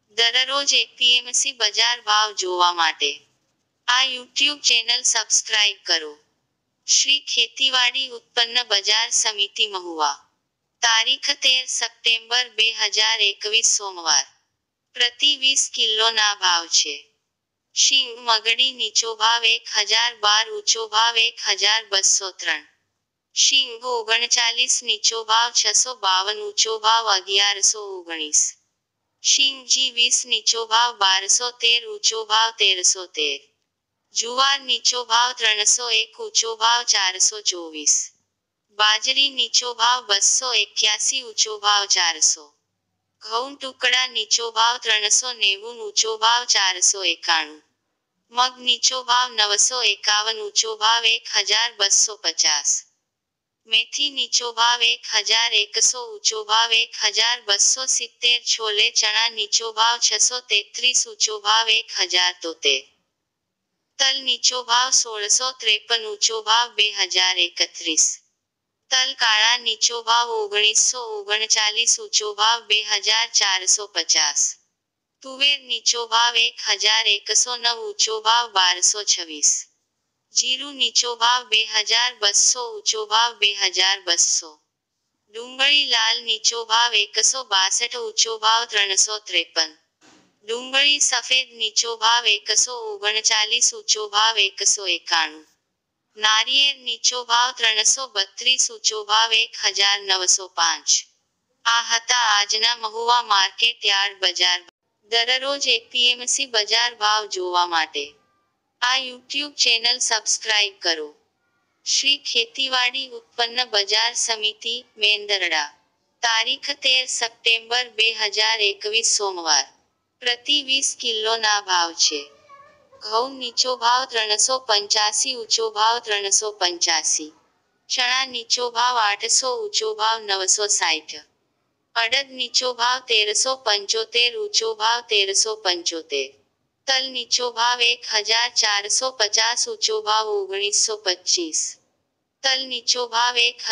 દરરોજ એપીએમસી બજાર ભાવ જોવા માટે આ યુટ્યુબ ચેનલ સબસ્ક્રાઇબ કરો. શ્રી ખેતીવાડી ઉત્પન્ન બજાર સમિતિ મહુવા. તારીખ 13 સપ્ટેમ્બર 2021 સોમવાર. પ્રતિ 20 કિલોના ભાવ છે. શીંગ મગડી નીચો ભાવ 1012, ઊંચો ભાવ 1203. શીંગ 39 નીચો ભાવ 652, ઊંચો ભાવ 1119. શીંગ G20 નીચો ભાવ 1213, ઊંચો ભાવ 1313. જુવાર નીચો ભાવ 301, ઊંચો ભાવ 424. બાજરી નીચો ભાવ 281, ઊંચો ભાવ 400. ઘઉં ટુકડા નીચો ભાવ 390, ઊંચો ભાવ 491. મગ નીચો ભાવ 951, ઊંચો ભાવ 1250. મેથી નીચો ભાવ 1100, ઊંચો ભાવ 1270. છોલે ચણા નીચો ભાવ 633, ઊંચો ભાવ 1073. તલ નીચો ભાવ 1653, ઊંચો ભાવ 2031. તલ કાળા નીચો ભાવ 1939, ઊંચો ભાવ 2450. તુવેર નીચો ભાવ 1109, ઊંચો ભાવ 1226. જીરું નીચો ભાવ 2200, ઊંચો ભાવ 2200. ડુંગળી લાલ નીચો ભાવ 162, ઊંચો ભાવ 353. ડુંગળી સફેદ નીચો ભાવ 139, ઊંચો ભાવ 191. નારિયેળ નીચો ભાવ 332, ઊંચો ભાવ 1905. આ હતા આજના મહુવા માર્કેટ યાર્ડ બજાર ભાવ. દરરોજ એપીએમસી બજાર ભાવ જોવા માટે આ યુટ્યુબ ચેનલ સબસ્ક્રાઇબ કરો. શ્રી ખેતીવાડી ઉત્પન્ન બજાર સમિતિ, મેંદરડા. તારીખ 13 સપ્ટેમ્બર 2021 સોમવાર. પ્રતિ 20 કિલોના ભાવ છે. ઘઉં નીચો ભાવ 385, ઊંચો ભાવ 385. ચણા નીચો ભાવ 800, ઊંચો ભાવ 960. અડદ નીચો ભાવ 1375, ઊંચો ભાવ 1375. તલ નીચો ભાવ 1450, ઊંચો ભાવ 1925. તલ નીચો ભાવ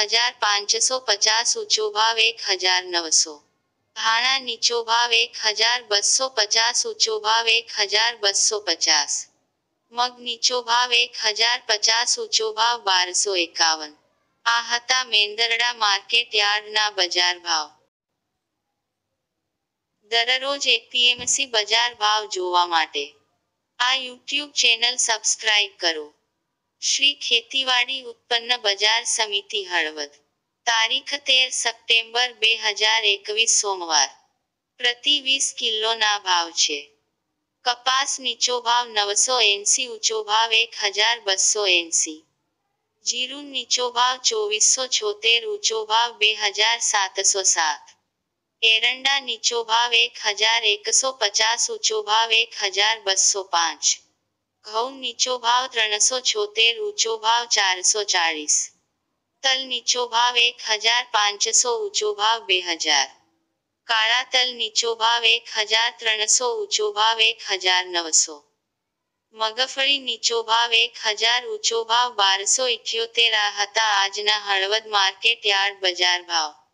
1550, ઊંચો ભાવ 1900. ધાણા નીચો ભાવ 1250, ઊંચો ભાવ 1250. મગ નીચો ભાવ 1050, ઊંચો ભાવ 1251. આ હતા મેંદરડા માર્કેટ યાર્ડના બજાર ભાવ. દરરોજ એપીએમસી બજાર ભાવ જોવા માટે આ યુટ્યુબ ચેનલ સબસ્ક્રાઇબ કરો. શ્રી ખેતીવાડી ઉત્પન્ન બજાર સમિતિ હળવદ. તારીખ 13 સપ્ટેમ્બર 2021 સોમવાર. પ્રતિ 20 કિલોના ભાવ છે. કપાસ નીચો ભાવ 980, ઊંચો ભાવ 1280. જીરું નીચો ભાવ 2476, ઊંચો ભાવ 2707. એરંડા નીચો ભાવ 1150, ઊંચો ભાવ 1205. ઘઉં નીચો ભાવ 376, ઊંચો ભાવ 440. તલ નીચો ભાવ 1500, ઊંચો ભાવ 2000. કાળા તલ નીચો ભાવ 1300, ઊંચો ભાવ 1900. મગફળી નીચો ભાવ 1000, ઊંચો ભાવ 1278. આ હતા આજના હળવદ માર્કેટ યાર્ડ બજાર ભાવ.